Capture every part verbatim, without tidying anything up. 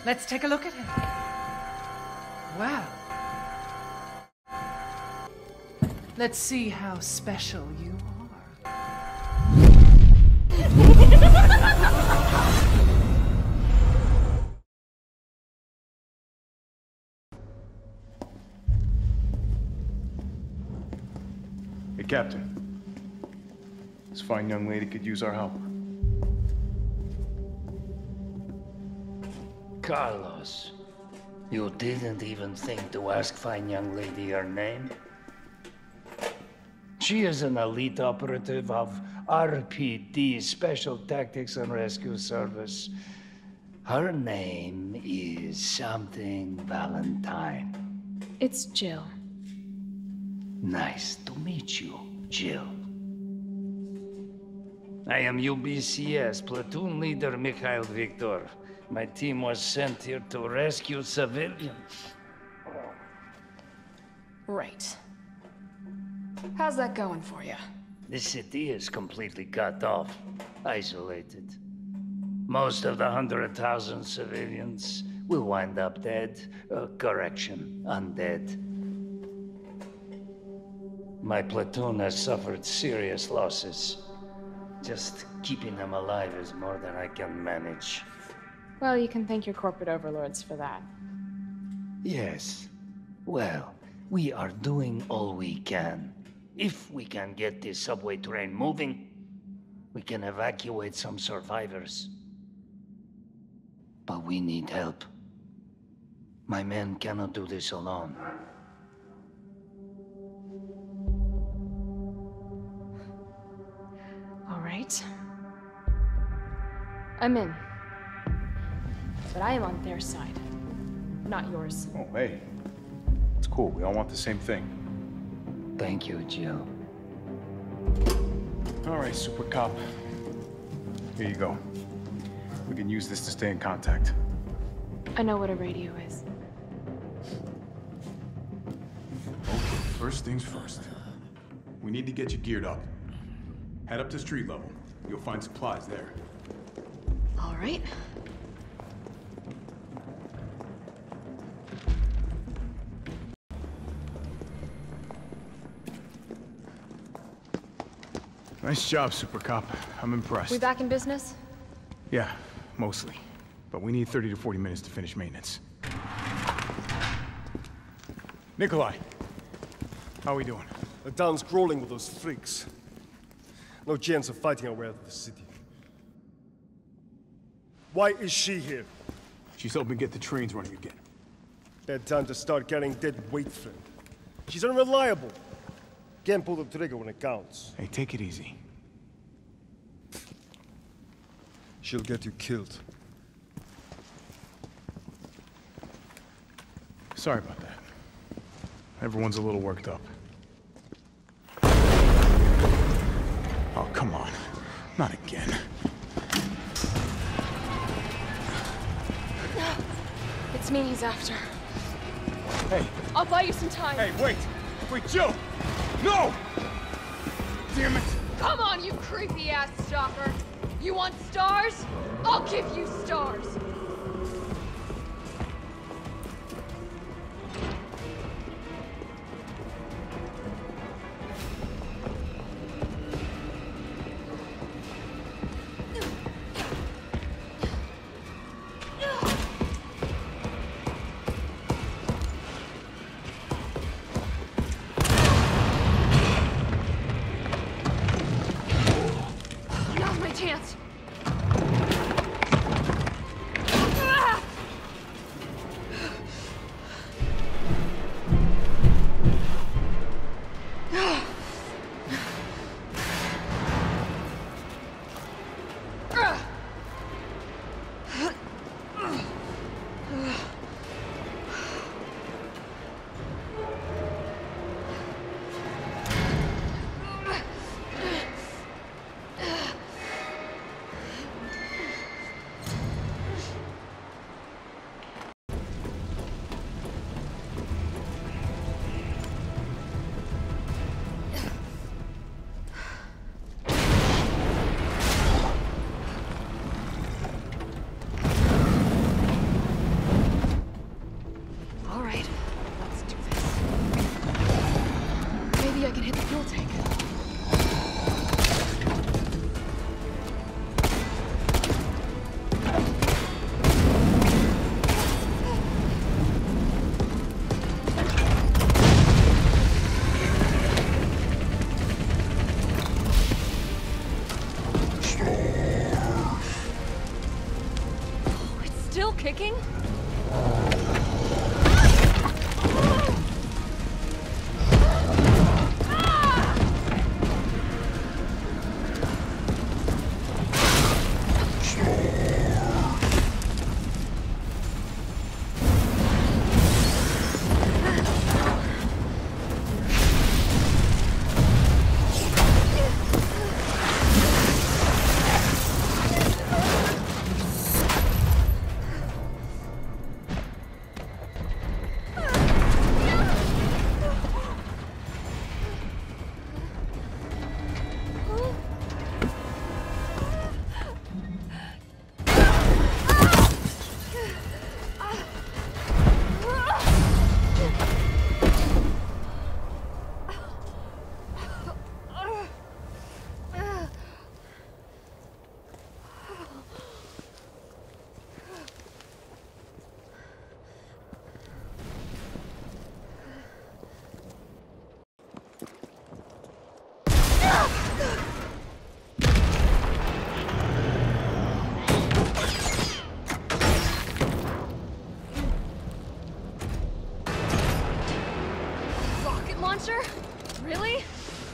Let's take a look at him. Wow. Let's see how special you are. Hey, Captain. This fine young lady could use our help. Carlos, you didn't even think to ask fine young lady her name? She is an elite operative of R P D, Special Tactics and Rescue Service. Her name is something Valentine. It's Jill. Nice to meet you, Jill. I am U B C S Platoon Leader Mikhail Victor. My team was sent here to rescue civilians. Right. How's that going for you? The city is completely cut off, isolated. Most of the hundred thousand civilians will wind up dead. Uh, correction, undead. My platoon has suffered serious losses. Just keeping them alive is more than I can manage. Well, you can thank your corporate overlords for that. Yes. Well, we are doing all we can. If we can get this subway train moving, we can evacuate some survivors. But we need help. My men cannot do this alone. All right. I'm in. But I am on their side, not yours. Oh, hey. It's cool. We all want the same thing. Thank you, Jill. All right, Super Cop. Here you go. We can use this to stay in contact. I know what a radio is. Okay, first things first. We need to get you geared up. Head up to street level. You'll find supplies there. All right. Nice job, Super Cop. I'm impressed. We back in business? Yeah, mostly. But we need thirty to forty minutes to finish maintenance. Nikolai, how are we doing? The town's crawling with those freaks. No chance of fighting our way out of the city. Why is she here? She's helping get the trains running again. Bad time to start carrying dead weight, friend. She's unreliable. Can't pull the trigger when it counts. Hey, take it easy. She'll get you killed. Sorry about that. Everyone's a little worked up. Oh, come on. Not again. It's me he's after. Hey. I'll buy you some time. Hey, wait! Wait, Jill! No! Damn it! Come on, you creepy-ass stalker! You want stars? I'll give you stars! Now's my chance. still kicking? Really?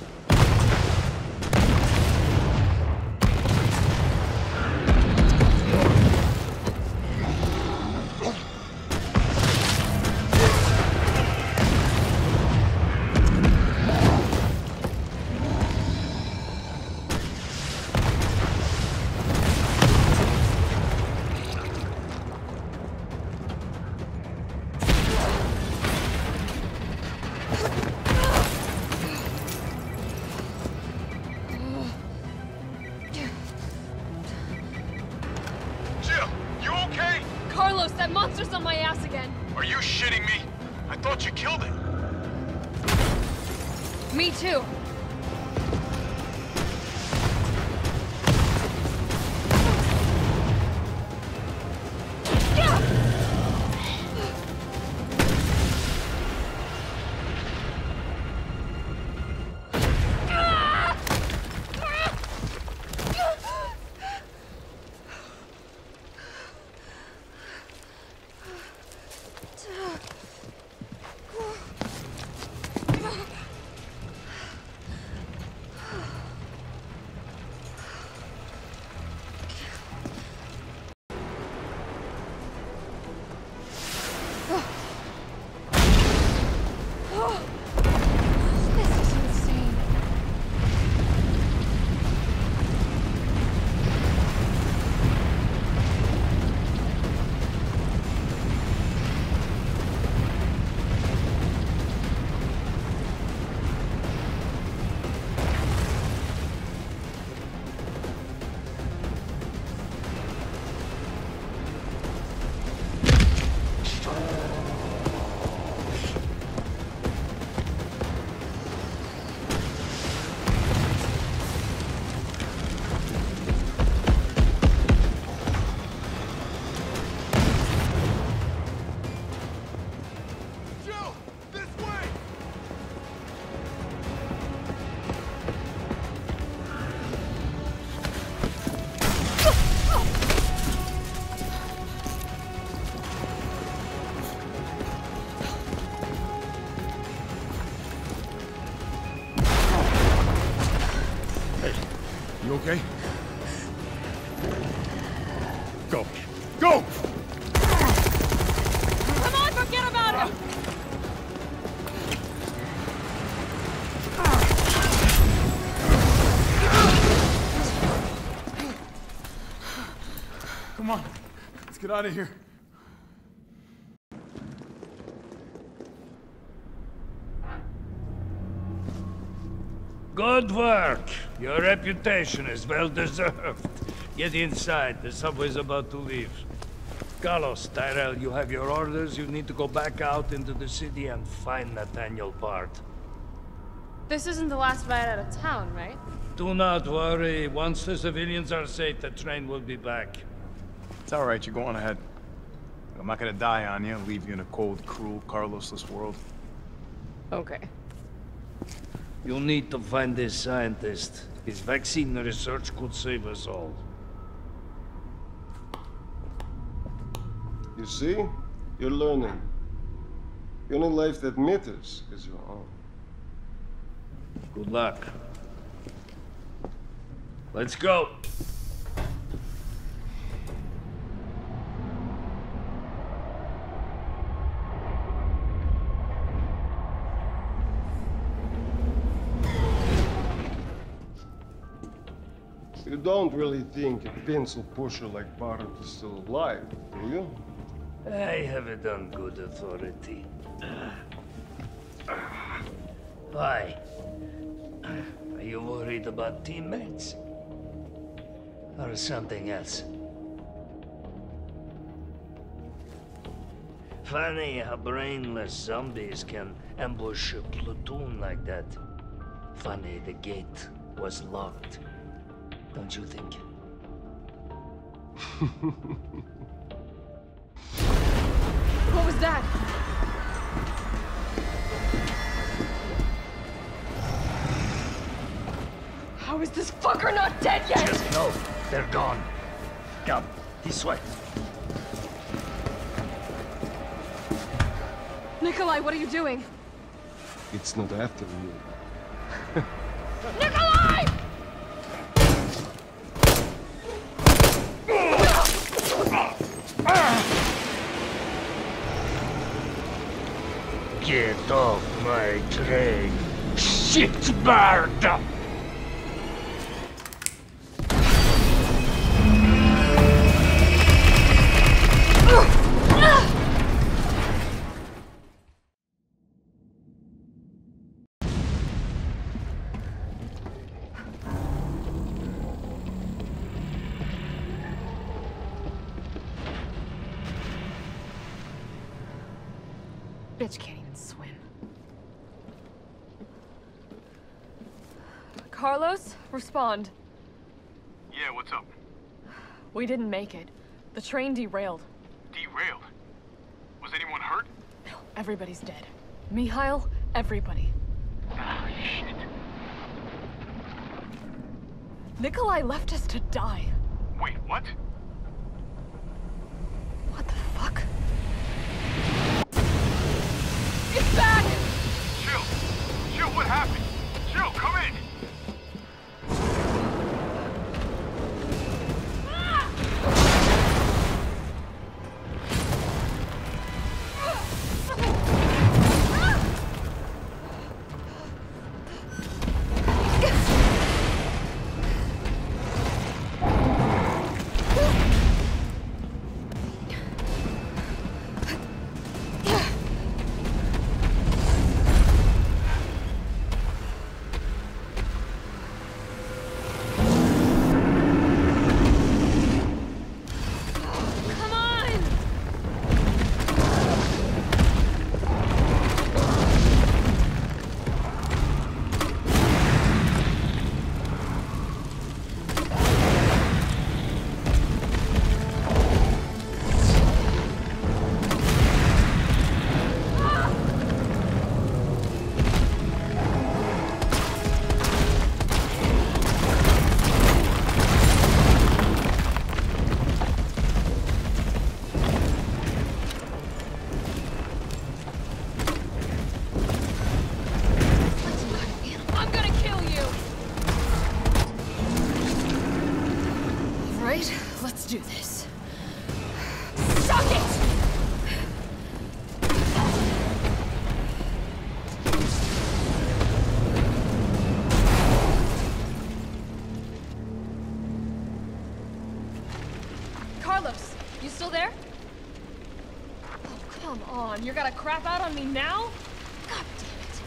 That monster's on my ass again. Are you shitting me? I thought you killed it. Me too. You okay? Go. Go! Come on, forget about him! Come on, let's get out of here. Good work. Your reputation is well deserved. Get inside. The subway's about to leave. Carlos, Tyrell, you have your orders. You need to go back out into the city and find Nathaniel Part. This isn't the last ride out of town, right? Do not worry. Once the civilians are safe, the train will be back. It's all right. You go on ahead. I'm not gonna die on you and leave you in a cold, cruel, Carlosless world. Okay. You'll need to find this scientist. His vaccine research could save us all. You see? You're learning. The only life that matters is your own. Good luck. Let's go. You don't really think a pencil pusher like Barrett is still alive, do you? I have it on good authority. Why? Are you worried about teammates? Or something else? Funny how brainless zombies can ambush a platoon like that. Funny the gate was locked. Don't you think? What was that? How is this fucker not dead yet? Just know they're gone. Come, this way. Nikolai, what are you doing? It's not after you. Nikolai! Get off my train, shitbird! Bitch can't even swim. Carlos, respond. Yeah, what's up? We didn't make it. The train derailed. Derailed? Was anyone hurt? No, everybody's dead. Mikhail, everybody. Ah, shit. Nikolai left us to die. Wait, what? What the fuck? It's back! Jill! Jill, what happened? Jill, come in! do this. Suck it! Carlos, you still there? Oh, come on. You're gonna crap out on me now? God damn it.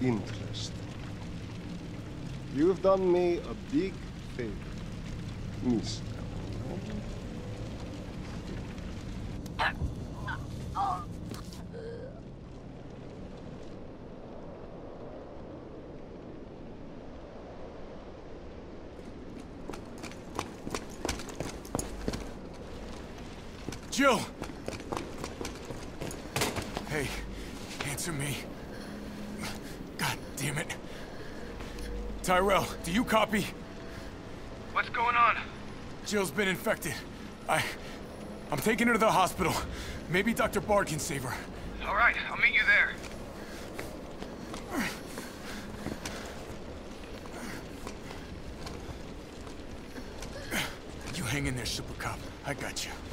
interesting. You've done me a big favor, mister. Jill! Hey, answer me. God damn it. Tyrell, do you copy? What's going on? Jill's been infected. I... I'm taking her to the hospital. Maybe Doctor Bard can save her. All right, I'll meet you there. You hang in there, Super Cop. I got you.